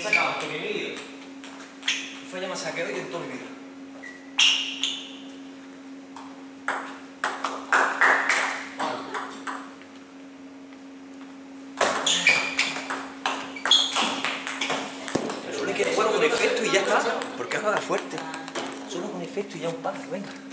sacado esto, mi vida. Fue ya más saqueo y en toda mi vida. Solo que bueno con efecto y ya está. Porque haga fuerte. Solo con efecto y ya un par, venga.